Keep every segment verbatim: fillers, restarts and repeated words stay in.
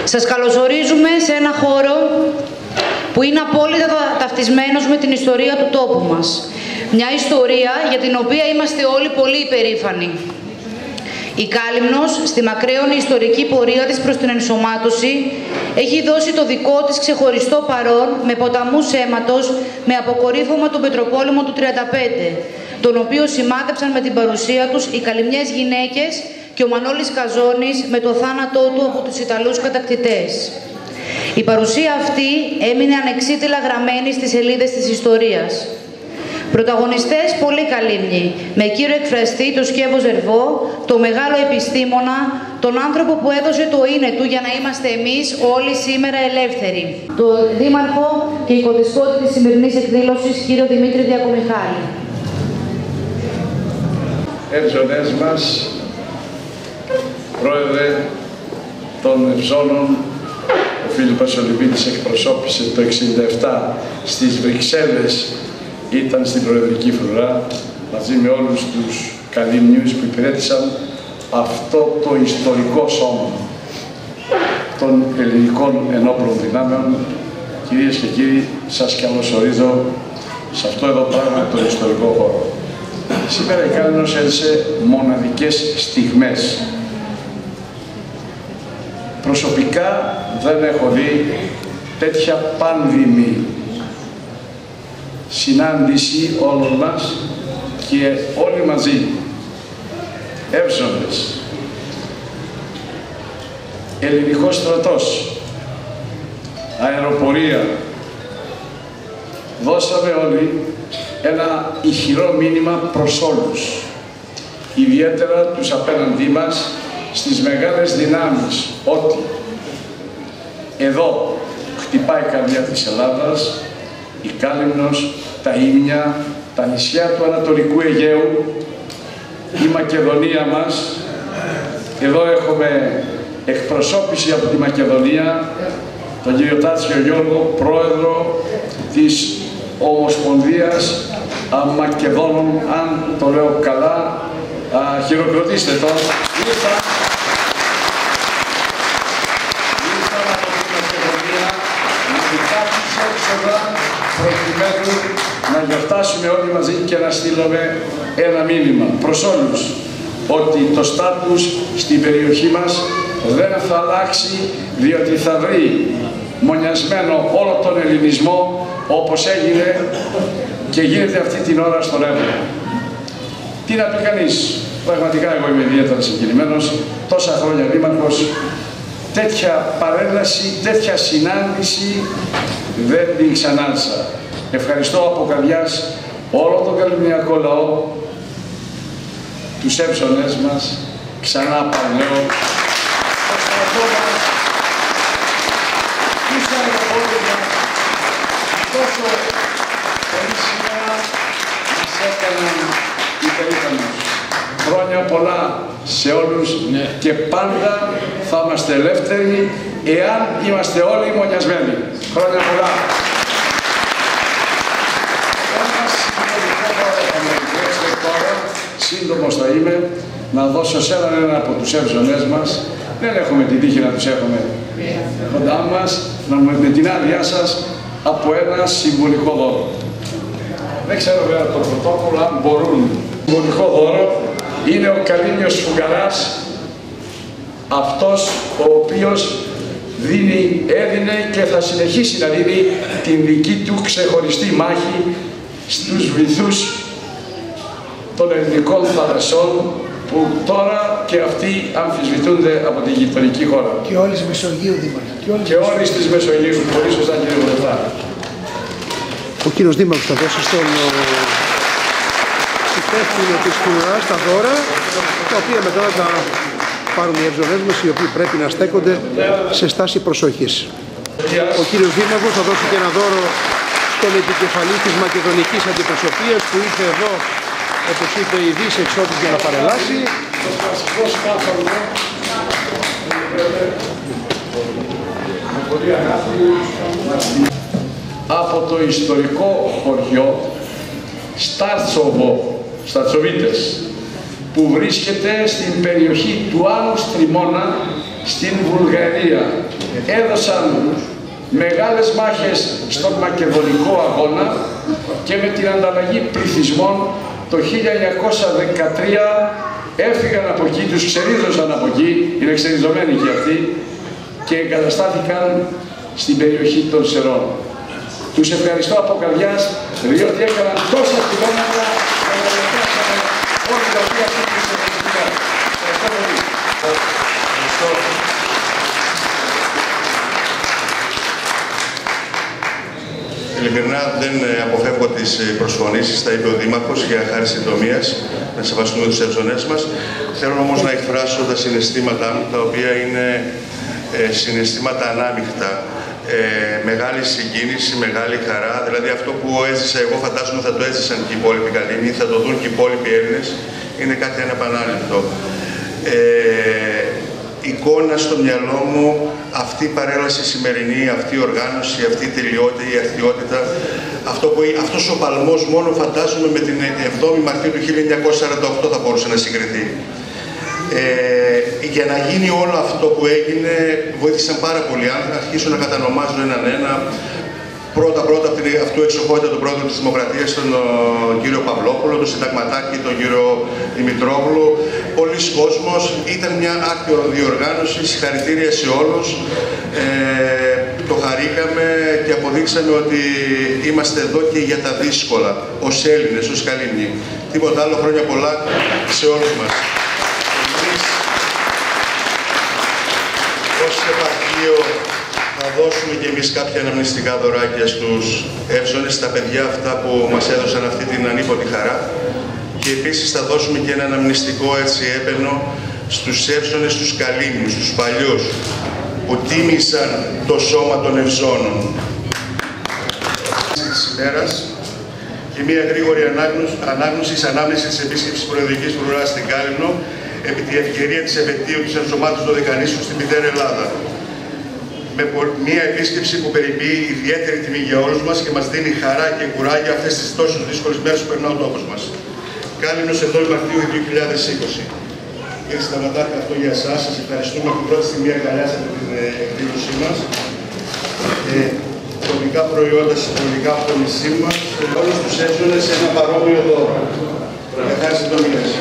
Σας καλωσορίζουμε σε ένα χώρο που είναι απόλυτα ταυτισμένος με την ιστορία του τόπου μας. Μια ιστορία για την οποία είμαστε όλοι πολύ υπερήφανοι. Η Κάλυμνος, στη μακραίωνη ιστορική πορεία της προς την ενσωμάτωση, έχει δώσει το δικό της ξεχωριστό παρόν με ποταμούς αίματος, με αποκορύφωμα τον Πετροπόλεμο του τριάντα πέντε, τον οποίο σημάδεψαν με την παρουσία τους οι καλυμνιές γυναίκες και ο Μανώλης Καζώνης με το θάνατό του από τους Ιταλούς κατακτητές. Η παρουσία αυτή έμεινε ανεξίτηλα γραμμένη στις σελίδες της ιστορίας. Πρωταγωνιστές πολύ καλύμνοι, με κύριο εκφραστή τον Σκεύο Ζερβό, το μεγάλο επιστήμονα, τον άνθρωπο που έδωσε το είναι του για να είμαστε εμείς όλοι σήμερα ελεύθεροι. Το Δήμαρχο και οικοδεσπότη της σημερινής εκδήλωσης, κύριο Δημήτρη Διακομιχάλη. Εύζωνες μας, πρόεδρε των Ευζώνων, ο Φίλιππος Ολυμπίτης εκπροσώπησε το εξήντα επτά στις Βρυξέλλες, ήταν στην Προεδρική Φρουρά, μαζί με όλους τους καλύμνιους που υπηρέτησαν αυτό το ιστορικό σώμα των ελληνικών ενόπλων δυνάμεων. Κυρίες και κύριοι, σας καλωσορίζω σε αυτό εδώ πράγμα τον ιστορικό χώρο. Σήμερα η Κάλυμνος έζησε μοναδικές στιγμές. Προσωπικά δεν έχω δει τέτοια πάνδημη συνάντηση όλων μας και όλοι μαζί, Εύζωνες, ελληνικός στρατός, αεροπορία. Δώσαμε όλοι ένα ηχηρό μήνυμα προς όλους, ιδιαίτερα τους απέναντί μας, στις μεγάλες δυνάμεις, ότι εδώ χτυπάει η καρδιά της Ελλάδας, η Κάλυμνος, τα Ήμια, τα νησιά του Ανατολικού Αιγαίου, η Μακεδονία μας. Εδώ έχουμε εκπροσώπηση από τη Μακεδονία, τον κύριο Τάτσιο Γιώργο, πρόεδρο της Ομοσπονδίας Μακεδόνων, αν το λέω καλά, α, χειροκροτήστε τον. Ήρθαν, ήρθαν από τη Μακεδονία να κοιτάξουν έξοδα προκειμένου να γιορτάσουμε όλοι μαζί και να στείλουμε ένα μήνυμα προς όλους ότι το στάτους στην περιοχή μας δεν θα αλλάξει, διότι θα βρει μονιασμένο όλο τον ελληνισμό όπως έγινε και γίνεται αυτή την ώρα στον Εύρο. Τι να πει κανείς, πραγματικά εγώ είμαι ιδιαίτερα συγκινημένος, τόσα χρόνια δήμαρχος, τέτοια παρέλαση, τέτοια συνάντηση δεν την ξανάλησα. Ευχαριστώ από καρδιάς όλο τον καλυμνιακό λαό, τους Εύζωνες μας, ξανά παραλέω, το στρατό μας, τους αεροπόρους μας, τόσο πολύ σήμερα μας έκαναν υπερήφανους. Χρόνια πολλά σε όλους, ναι, και πάντα θα είμαστε ελεύθεροι εάν είμαστε όλοι μονιασμένοι. Χρόνια πολλά. Σύντομος θα είμαι, να δώσω σε έναν ένα από τους Εύζωνες μας, δεν έχουμε την τύχη να τους έχουμε κοντά μας, να με την άδειά σας από ένα συμβολικό δώρο. Δεν ξέρω βέβαια το πρωτόκολλο αν μπορούν. Συμβολικό δώρο είναι ο Καλύμνιος Φουγγαράς, αυτός ο οποίος δίνει, έδινε και θα συνεχίσει να δίνει την δική του ξεχωριστή μάχη στους βυθούς των ελληνικών θαλασσών που τώρα και αυτοί αμφισβητούνται από την γειτονική χώρα. Και όλης της Μεσογείου, Δήμαρχε. Και όλης της Μεσογείου. Πολύ σωστά, κύριε Βουλευτά. Ο κύριος Δήμαρχος θα δώσει στον υπεύθυνο της Φρουράς τα δώρα, τα οποία μετά θα πάρουν οι Εύζωνες μας, οι οποίοι πρέπει να στέκονται σε στάση προσοχής. Ο κύριος Δήμαρχος θα δώσει και ένα δώρο στον επικεφαλή της Μακεδονικής Αντιπροσωπείας που ήρθε εδώ, όπως είπε, η Δύση εξώτης για να παρελάσει. Από το ιστορικό χωριό Στάρτσοβο, Σταρτσοβίτες, που βρίσκεται στην περιοχή του Άνω Στριμώνα στην Βουλγαρία. έδωσαν μεγάλες μάχες στον μακεδονικό αγώνα και με την ανταλλαγή πληθυσμών το χίλια εννιακόσια δεκατρία έφυγαν από εκεί, τους ξερίζωσαν από εκεί, είναι ξεριζωμένοι και αυτοί, και εγκαταστάθηκαν στην περιοχή των Σερών. Τους ευχαριστώ από καρδιάς, διότι έκαναν τόσα χιλιόμετρα και να μεταφέρσαμε όλη τα οποία αυτή την εξαιρετικά. Ευχαριστώ πολύ. Ευχαριστώ. Ειλικρινά δεν αποφεύγω τις προσφωνήσεις, τα είπε ο Δήμαρχος για χάρη συντομίας, να σεβαστούμε τους ευζωνές μας. Θέλω όμως να εκφράσω τα συναισθήματά μου, τα οποία είναι ε, συναισθήματα ανάμεικτα. Ε, μεγάλη συγκίνηση, μεγάλη χαρά, δηλαδή αυτό που έζησα εγώ φαντάζομαι θα το έζησαν και οι υπόλοιποι Καλύμνοι, θα το δουν και οι υπόλοιποι Έλληνες, είναι κάτι ανεπανάληπτο. Ε, εικόνα στο μυαλό μου αυτή η παρέλαση σημερινή, αυτή η οργάνωση, αυτή η τελειότητα, η αρτιότητα, αυτό που, αυτός ο παλμός μόνο φαντάζομαι με την εβδόμη Μαρτίου του χίλια εννιακόσια σαράντα οκτώ θα μπορούσε να συγκριθεί. Ε, για να γίνει όλο αυτό που έγινε βοήθησαν πάρα πολλοί. Αν αρχίσω να κατανομάζω έναν ένα, πρώτα-πρώτα από την αυτού εξοχότητα τον πρόεδρο της Δημοκρατίας, τον ο, κύριο Παυλόπουλο, τον συνταγματάρχη, τον κύριο Δημητρόπουλο, πολλοί κόσμος. Ήταν μια άρτιο διοργάνωση, συγχαρητήρια σε όλους. Ε, το χαρήκαμε και αποδείξαμε ότι είμαστε εδώ και για τα δύσκολα, ως Έλληνες, ως Καλύμνοι. Τίποτα άλλο, χρόνια πολλά σε όλους μας. Ως επαρχείο θα δώσουμε και εμείς κάποια αναμνηστικά δωράκια στους εύζωνες, στα παιδιά αυτά που μας έδωσαν αυτή την ανίποτη χαρά, και επίσης θα δώσουμε και ένα αναμνηστικό έτσι έπαινο στους εύζωνες, στους Καλύμνους, στους παλιούς, που τίμησαν το σώμα των ευζώνων. Της ημέρας και μια γρήγορη ανάγνωση της ανάμνησης της επίσκεψης προεδρικής φρουράς στην Κάλυμνο επί τη ευκαιρία της επετείου της ενσωμάτωσης των Δεκανήσεων στην μητέρα Ελλάδα. Με μια επίσκεψη που περιποιεί ιδιαίτερη τιμή για όλους μας και μας δίνει χαρά και κουράγιο αυτές τις τόσο δύσκολες μέρες που περνά ο τόπος μας. Κάλυμνος εβδόμη Μαρτίου δύο χιλιάδες είκοσι. Κύριε Συνταγματάρχη, αυτό για εσάς. Σας ευχαριστούμε από την πρώτη στιγμή αγκαλιάσατε την εκδήλωσή μας. Ε, Πολιτικά προϊόντα συμπολικά από το νησί μας, σε όλους τους εύζωνες ένα παρόμοιο δώρο. Ευχαριστώ το μήνες.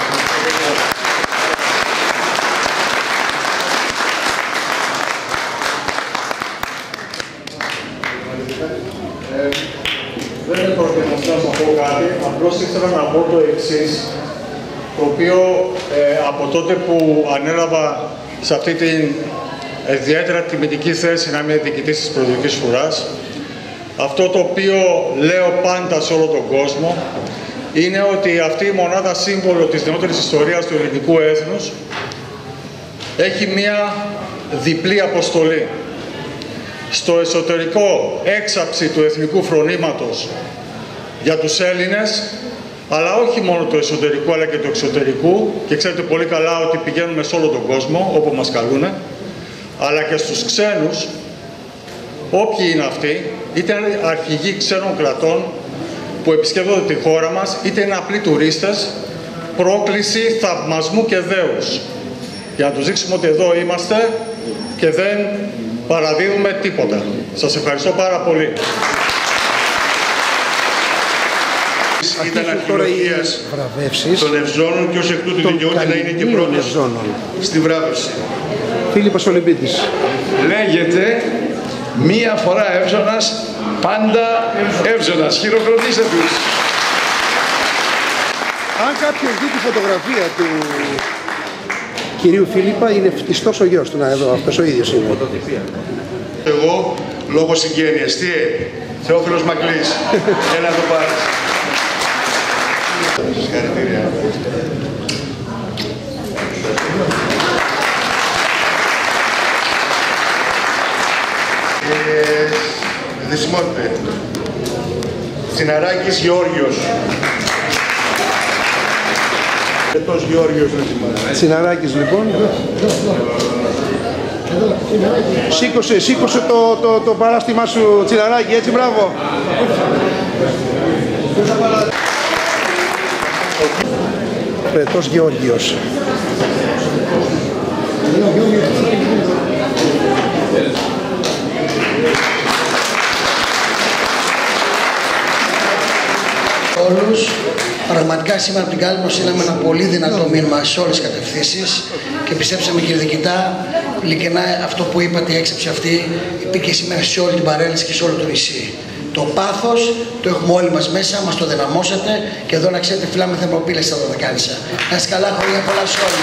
Δεν είναι προτιμωθώ να πω κάτι, απλώς ήθελα να πω το εξής, το οποίο ε, από τότε που ανέλαβα σε αυτή την ιδιαίτερα τιμητική θέση να είμαι διοικητής της Προεδρικής Φρουράς, αυτό το οποίο λέω πάντα σε όλο τον κόσμο είναι ότι αυτή η μονάδα σύμβολο της νεότερης ιστορίας του ελληνικού έθνους έχει μία διπλή αποστολή. Στο εσωτερικό έξαψη του εθνικού φρονήματος για τους Έλληνες, αλλά όχι μόνο του εσωτερικού αλλά και του εξωτερικού, και ξέρετε πολύ καλά ότι πηγαίνουμε σε όλο τον κόσμο όπου μας καλούνε, αλλά και στους ξένους, όποιοι είναι αυτοί, είτε αρχηγοί ξένων κρατών που επισκέπτονται τη χώρα μας, είτε είναι απλοί τουρίστες, πρόκληση θαυμασμού και δέους, για να τους δείξουμε ότι εδώ είμαστε και δεν παραδίδουμε τίποτα. Σας ευχαριστώ πάρα πολύ. Ήταν αρχαιολογίας των ευζώνων και ως εκ τούτου δικαιούται να είναι και πρώτος στη βράβευση. Φίλιππος Ολυμπίτης. Λέγεται μία φορά εύζωνας, πάντα εύζωνας. Χειροκροτήστε τους. Αν κάποιος δει τη φωτογραφία του κυρίου Φίλιππα, είναι φτιστός ο γιος του, να εδώ, αυτός ο ίδιος είναι. Εγώ, λόγω συγγένειας, τι ε, Θεόφιλος Μακλής, έλα το πάρεις. Συγχαρητήρια. Ε, Δυσμότητα. Τσιναράκης Γεώργιος. Ετός Γεώργιος Τσιναράκης λοιπόν. Σήκωσε, σήκωσε το, το, το παράστημά σου, Τσιναράκη, έτσι, μπράβο. Ετός Γεώργιος. πραγματικά σήμερα από την Κάλυμνο στείλαμε ένα πολύ δυνατό μήνυμα σε όλες τις κατευθύνσεις και πιστέψαμε, κύριε Διοικητά, ειλικρινά αυτό που είπατε, η έξεψη αυτή υπήρχε σήμερα σε όλη την παρέλαση και σε όλο το νησί. Το πάθος το έχουμε όλοι μας μέσα, μας το δυναμώσατε και εδώ να ξέρετε φυλάμε θερμοπύλες στα Δωδεκάνησα. Να είστε καλά, χρόνια πολλά σε όλους.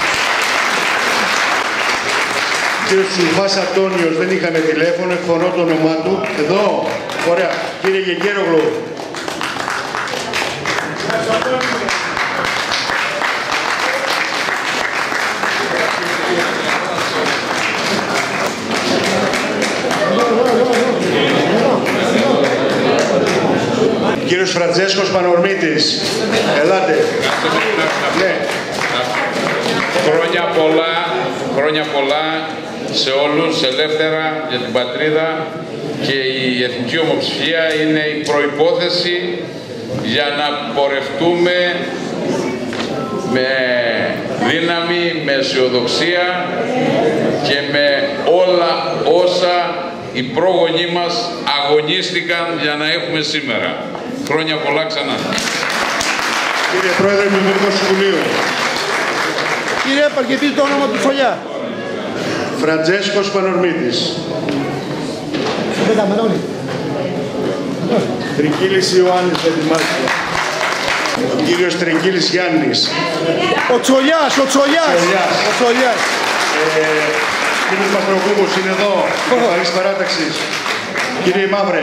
Κύριος Σουλφάς Αντώνιος, δεν είχαμε τηλέφωνο, εκφωνώ το όνομά του. Εδώ, ωραία. Κύριε Γεγέρογλου. Κύριος Φραντζέσκος Πανορμίτης, ελάτε. Ναι. Χρόνια πολλά, χρόνια πολλά σε όλους, ελεύθερα για την πατρίδα, και η εθνική ομοψηφία είναι η προϋπόθεση για να πορευτούμε με δύναμη, με αισιοδοξία και με όλα όσα οι πρόγονοί μας αγωνίστηκαν για να έχουμε σήμερα. Χρόνια πολλά ξανά. Κύριε Πρόεδρε του Δημοτικού Συμβουλίου. Κύριε Παρκετή, το όνομα του Φωλιά. Φραντζέσκος Πανορμίτης. Τρικίλης Ιωάννης, δεν ετοιμάζεται. Ο κύριος Τρικίλης Γιάννης. Ο Τσολιάς, ο Τσολιάς. Ο Τσολιάς. Ε, κύριος Μαυρογούμος είναι εδώ, Παρής Παράταξης. Κύριε Μαύρε.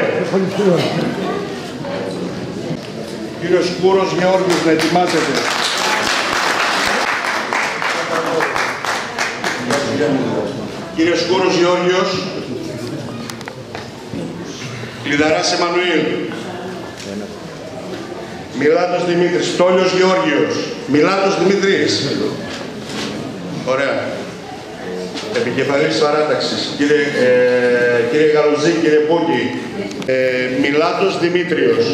Κύριος Κούρος Γεώργιος, να ετοιμάζεται. Κύριος Κούρος Γεώργιος. Κλειδαράς Εμμανουήλ. Μιλάτος Δημήτρης. Τόλιος Γεώργιος. Μιλάτος Δημήτρης. Ωραία. Επικεφαλής παράταξης. Κύριε, ε, κύριε Γαλουζή, κύριε Πούκη. Ε, Μιλάτος Δημήτριος.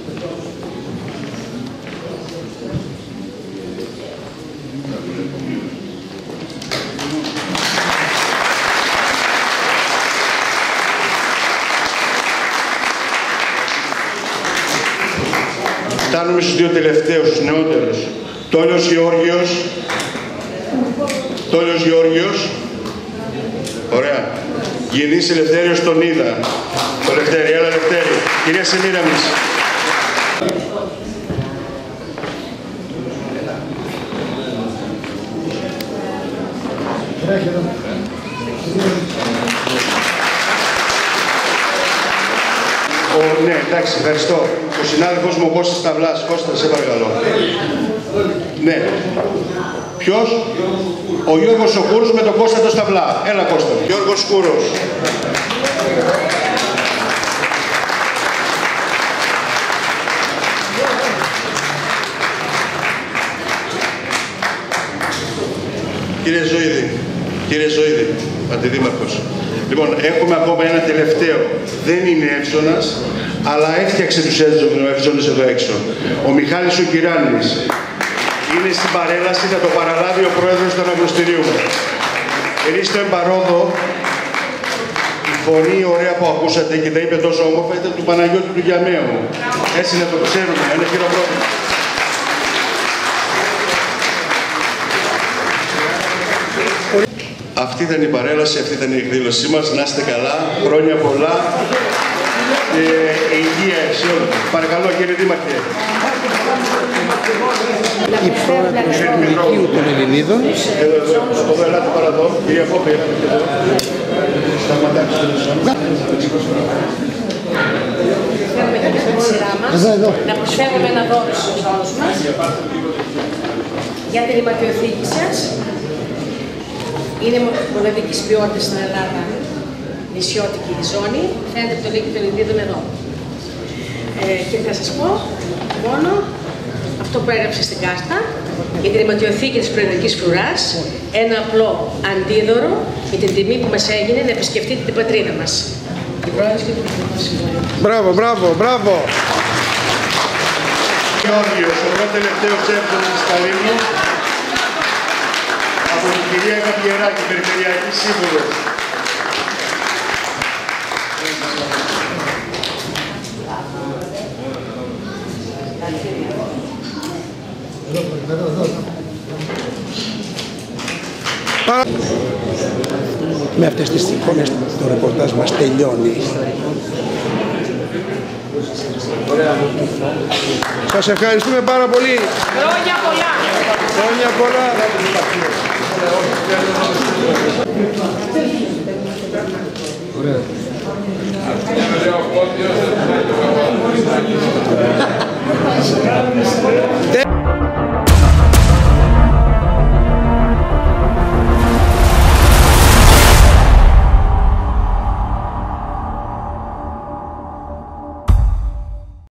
Φτάνουμε στους δύο τελευταίους, στους νεότερους. Τόλιος Γεώργιος. Τόλιος Γεώργιος. Ωραία. Γενής Ελευθέριος τον είδα. Το Λευτέρη, έλα Λευτέρη. Κυρία Σεμίραμις. Ο, ναι, εντάξει, ευχαριστώ. Ο συνάδελφος μου, ο Κώστας Σταυλάς. Κώστα, σε παρακαλώ. Ναι. Ποιος? Ο Γιώργος ο Κούρος με τον Κώστα το Σταυλά. Έλα Κώστα. Γιώργος Κούρος. Κύριε Ζωήδη, κύριε Ζωήδη, αντιδήμαρχος. Λοιπόν, έχουμε ακόμα ένα τελευταίο. Δεν είναι έψονας, αλλά έφτιαξε τους έψονες εδώ έξω. Ο Μιχάλης ο Κυράνης. Είναι στην παρέλαση, θα το παραλάβει ο πρόεδρος του αναγνωστηρίου μου. Εμείς στο εμπαρόδο, η φωνή ωραία που ακούσατε και τα είπε τόσο όμορφα ήταν του Παναγιώτη του Γιαμαίου. Έτσι να το ξέρουμε, ένα χειροκρότημα. Αυτή ήταν η παρέλαση, αυτή ήταν η εκδήλωσή μας. Να είστε καλά, χρόνια πολλά και υγεία σε όλους. Παρακαλώ κύριε Δήμαρχε. Η πρόεδρος του Λυκείου των Ελληνίδων. Εδώ, εδώ, εδώ, ελάτε παραδό. Κυρία Πόπη, ελάτε εδώ. Σταματάξτε το σώμα. Θέλουμε και τη σειρά μας να προσφέρουμε ένα δώρο στους όλους μας για την ρηματιοθήκη σας. Είναι μοναδικής ποιότητας στην Ελλάδα, νησιώτικη ζώνη. Φαίνεται από το Λύκειο των Ελληνίδων εδώ. Ε, και θα σας πω μόνο αυτό που έγραψε στην κάρτα για την ρηματιοθήκη της Προεδρικής Φρουράς, ένα απλό αντίδωρο για την τιμή που μας έγινε να επισκεφτείτε την πατρίδα μας. Η Πρόεδρος και το Δημοτικό Συμβούλιο. Μπράβο, μπράβο, μπράβο. Γεώργιος, ο πρώτο τελευταίο έψονας της Καλύμνου, από την κυρία Καπιεράκη, Περιφερειακή Σύμβουλος. Με αυτές τις εικόνες το ρεπορτάζ μας τελειώνει. Σας ευχαριστούμε πάρα πολύ. Χρόνια πολλά. Χρόνια πολλά. Ωραία.